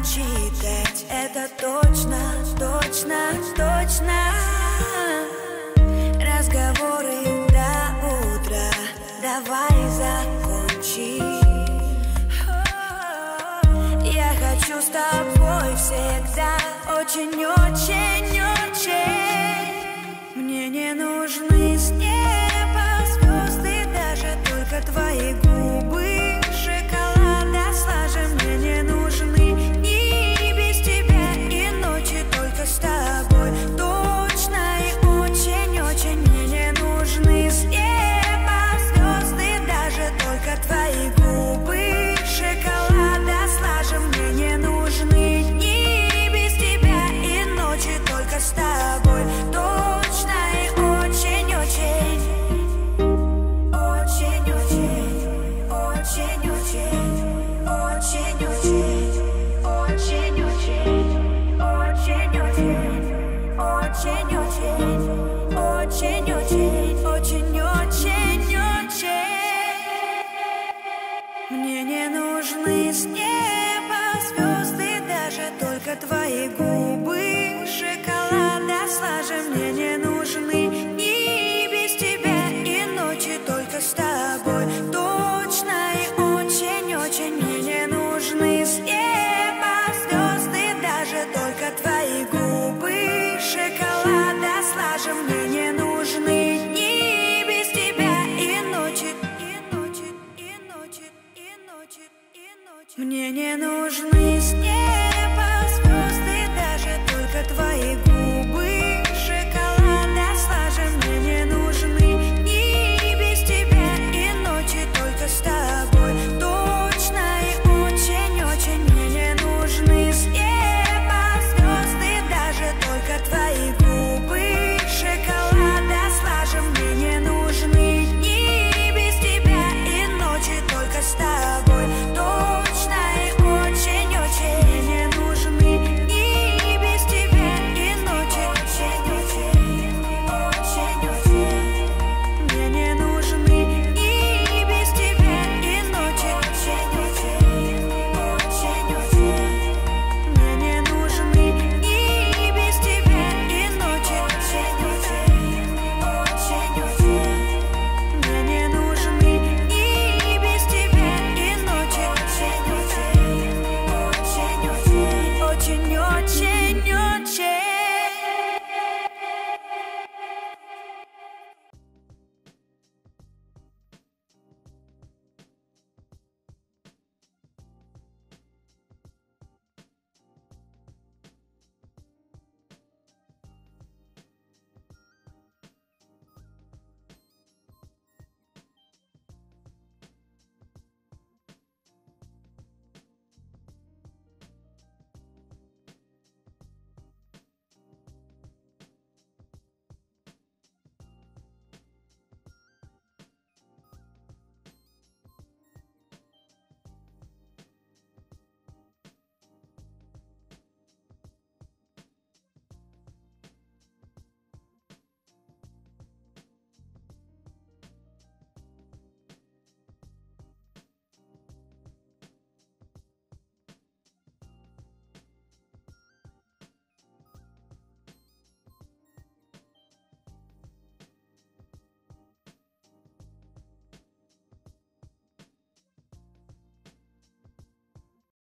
читать, это точно, точно, точно. Разговоры до утра, давай закончи. Я хочу с тобой всегда, очень, очень, очень. Мне не нужны с неба звезды, даже только твои губы шоколада слаже. Мне не нужны дни без тебя и ночи только с тобой. Точно и очень, очень. Мне не нужны с неба звезды, даже только твои губы шоколада слаже. Мне не нужны дни без тебя и ночи только с тобой. Точно и очень, очень. Очень, очень. Очень, очень. Очень, очень. Очень, очень. Очень, очень. Очень, очень. Очень, очень. Очень, очень, очень. Мне не нужны с неба звезды, даже только твои губы шоколада слаже. Мне не нужны дни без тебя и ночи только с тобой. Точно и очень, очень. Мне не нужны с неба звезды, даже только твои губы шоколада слаже. Мне не нужны дни без тебя и ночи, и ночи, и ночи, и ночи, и ночи. Мне не нужны с неба звезды, даже только твои губы шоколада слаже. Мне не нужны дни без тебя и ночи только с тобой. Точно и очень, очень. Мне не нужны с неба звезды, даже только твои губы шоколада слаже. Мне не нужны дни без тебя и ночи только с тобой. Точно и очень, очень. Мне не нужны дни без тебя и ночи. Очень, очень. Очень, очень. Мне не нужны дни без тебя и ночи. Очень, очень. Очень, очень. Мне не нужны дни без тебя и ночи. Очень, очень. Очень, очень. Мне не нужны дни без тебя и ночи. Очень, очень. Очень, очень. Очень, очень.